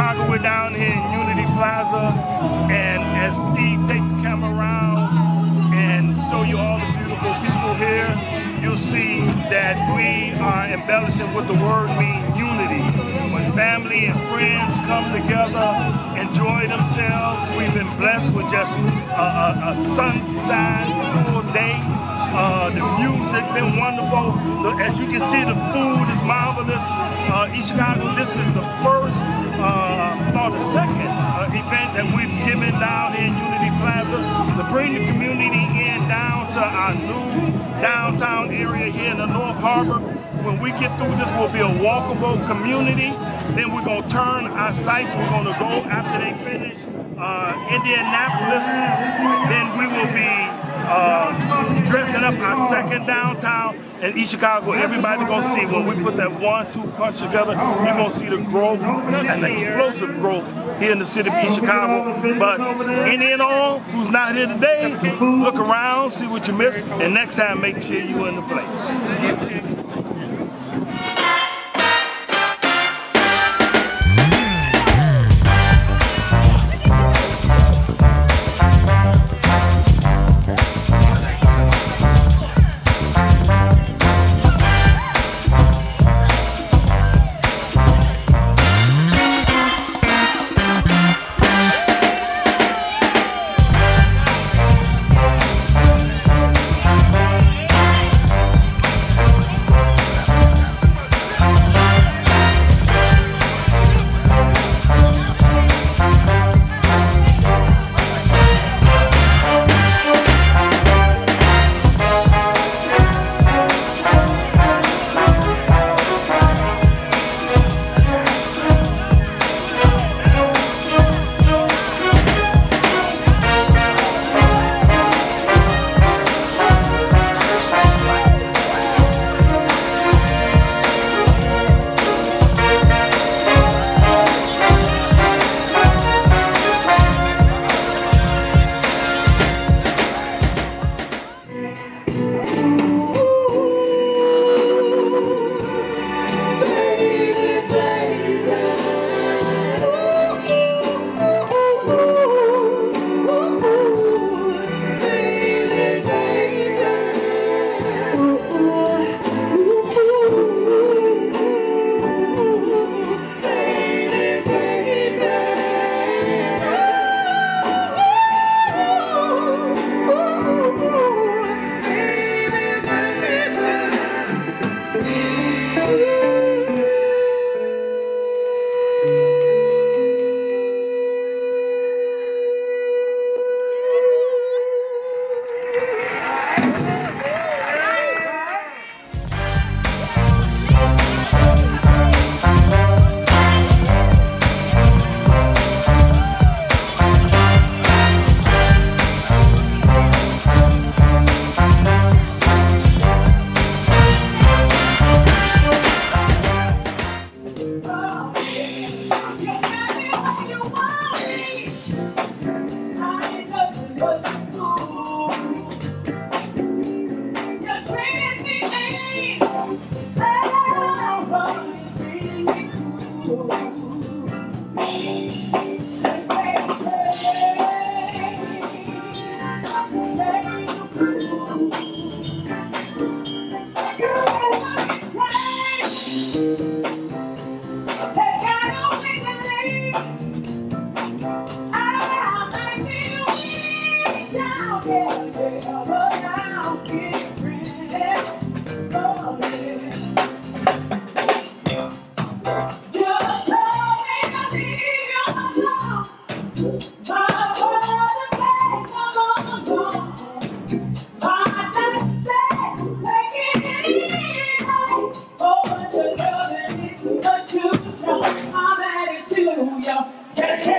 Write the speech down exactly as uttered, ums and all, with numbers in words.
Chicago, we're down here in Unity Plaza, and as Steve takes the camera around and show you all the beautiful people here, you'll see that we are embellishing what the word means, unity. When family and friends come together, enjoy themselves. We've been blessed with just a, a, a sunshine full day. Uh, the music been wonderful. The, as you can see, the food is marvelous. Uh, East Chicago, this is the first, uh, or the second uh, event that we've given down here in Unity Plaza to bring the community in down to our new downtown area here in the North Harbor. When we get through this, will be a walkable community. Then we're gonna turn our sights. We're gonna go after they finish uh, Indianapolis. Then we will be uh, dressing up our second downtown in East Chicago. Everybody gonna see when we put that one-two punch together. You're gonna see the growth and the explosive growth here in the city of East Chicago. But any and all who's not here today, look around, see what you missed, and next time make sure you're in the place. But you know I'm at it too, yo.